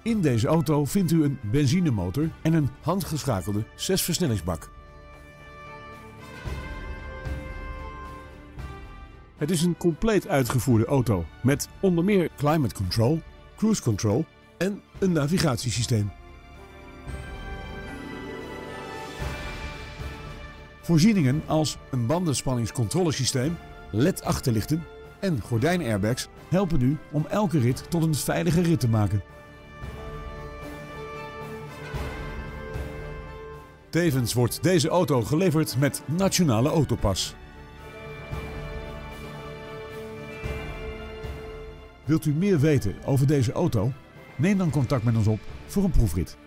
In deze auto vindt u een benzinemotor en een handgeschakelde 6-versnellingsbak. Het is een compleet uitgevoerde auto met onder meer climate control, cruise control en een navigatiesysteem. Voorzieningen als een bandenspanningscontrolesysteem, LED-achterlichten en gordijnairbags helpen u om elke rit tot een veilige rit te maken. Tevens wordt deze auto geleverd met Nationale Autopas. Wilt u meer weten over deze auto? Neem dan contact met ons op voor een proefrit.